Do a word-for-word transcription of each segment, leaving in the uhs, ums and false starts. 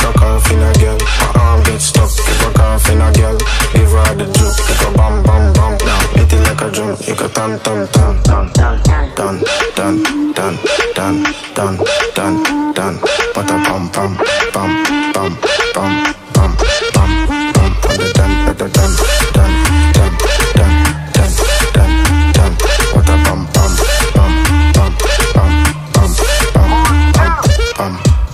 Chuck off in a girl, my arm get stuck. Fuck off in a girl, give her the juke. You go bam bam bam, hit it like a drum. You go tam tam tam, tam tam tam, tam tam tam tam tam tam. Pata pam pam pam pam pam pam pam pam. Pata tam pata tam tam tam tam tam tam tam. Pata pam pam pam pam pam pam pam pam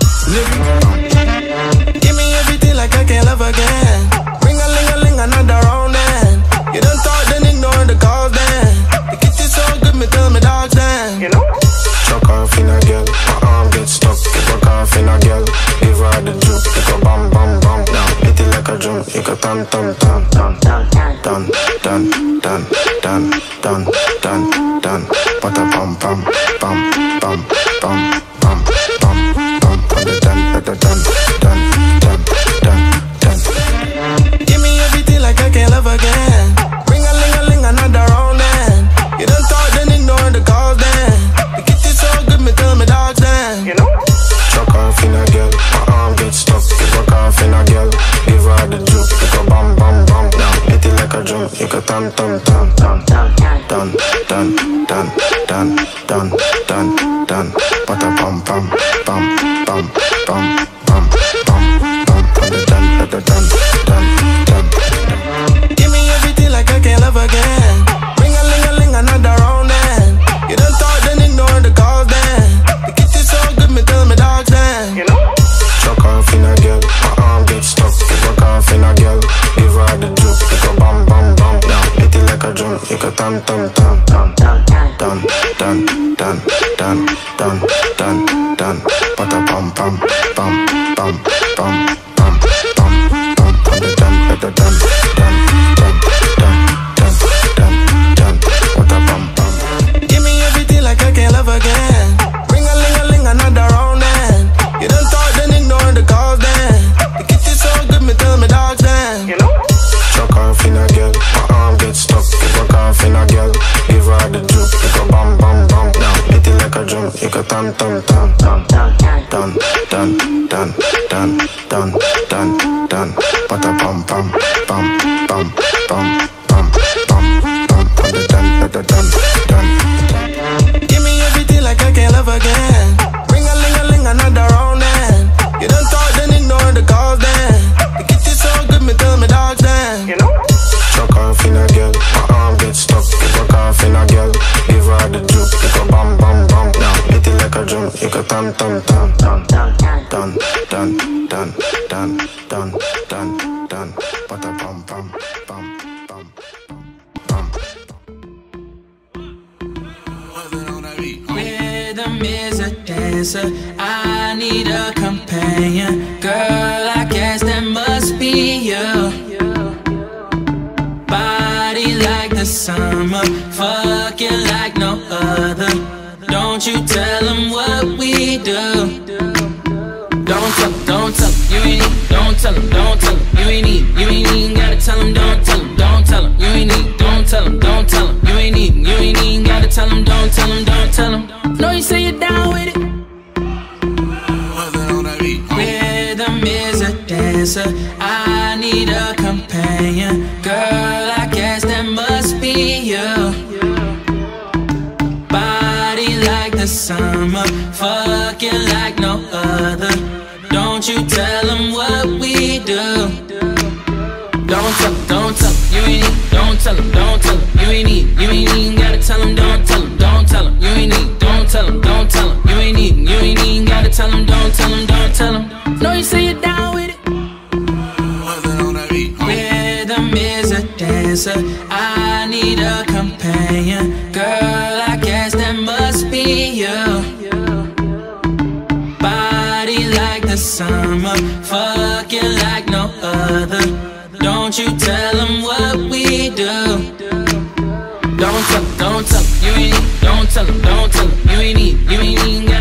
pam. Give me everything like I can't love again. Ring a ling a ling another round then. You don't talk then ignore the calls then. The kiss is so good me tell me dogs then. You know. Chuck off in a girl, my arm get stuck. Fuck off in a girl, give her the juke. You go bam bam bam, hit it like a drum. You go tam tam tam tam tam tam tam tam tam tam tam tam. Pata pam pam pam pam pam pam pam pam. Pata tam pata tam tam tam tam tam. Give me everything like I can't love again. Ring a ling a ling another round then. You don't talk then ignore the calls then. The kiss is so good me tell me dogs then. You know. Chuck off in a girl, my arm get stuck. Fuck off in a girl, give her the juke. You go bam bam bam, hit it like a drum. You go tam tam tam tam tam tam tam tam tam tam tam tam. Pata pam pam pam pam pam pam pam pam. Pata tam pata tam tam tam. Give me everything like I can't love again. Ring a ling a ling another round then. You don't talk then ignore the calls then. The kiss is so good me tell me dogs then. You know. Chuck off in a girl, my arm get stuck. Fuck off in a girl, give her the juke. You go bam bam bam, hit it like a drum. You go tam tam tam tam tam tam tam tam tam tam tam tam. Pata pam pam pam pam pam pam pam pam. Pata tam pata tam tam tam tam tam tam tam. Pata pam pam. Give me everything like I can't love again. Ring a ling a ling another round then. You don't talk then ignore the calls then. The kiss is so good me tell me dogs then. You know. Chuck off in a girl, my arm get stuck. Fuck off in a girl, give her the juke. You go bam bam bam, hit it like a drum. You go tam tam tam tam tam tam tam tam tam tam tam. Pata pam pam pam pam pam pam pam pam. Pata tam pata tam tam tam. Give me everything like I can't love again. Ring a ling a ling another round then. You don't talk then ignore the calls then. The kiss is so good me tell me dogs then. You know. Chuck off in a girl, my arm get stuck. Fuck off in a girl, give her the juke. You go bam bam bam, hit it like a drum. You go tam tam tam tam tam tam tam tam tam tam tam tam. Pata pam pam pam pam pam. Rhythm is a dancer, I need a companion. Girl, I guess that must be you. Body like the summer, fucking like no other. Don't you tell them what we do. Don't tell them, don't tell them, you ain't need. Don't tell them, don't tell them, you ain't need. You ain't even gotta tell them, don't tell them, don't tell them, you ain't need. Don't tell them, don't tell them, you ain't need. You ain't even gotta tell them, don't tell them, don't tell them. No, you say you're down with it. Rhythm is a dancer, I need a companion. Girl, I guess that must be you. Body like the summer, fucking like no other. Don't you tell them what we do. Don't tell them, don't tell them, you ain't need. Don't tell them, don't tell them, you ain't need. You ain't even gotta tell them, don't tell them, don't tell them, you ain't need. Don't tell them, don't tell them, you ain't need. You ain't even gotta tell them, don't tell them, don't tell them. No, you say you're down with it. Rhythm is a dancer, I need a companion. Girl, I guess that must be you. Body like the summer, fucking like no other. Don't you tell them what we do. Don't tell them, don't tell them, you ain't need. Don't tell them, don't tell them, you ain't need. You ain't even